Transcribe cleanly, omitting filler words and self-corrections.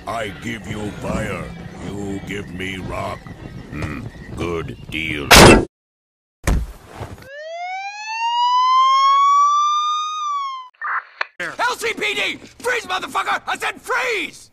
I give you fire. You give me rock. Good deal. LCPD! Freeze, motherfucker! I said freeze!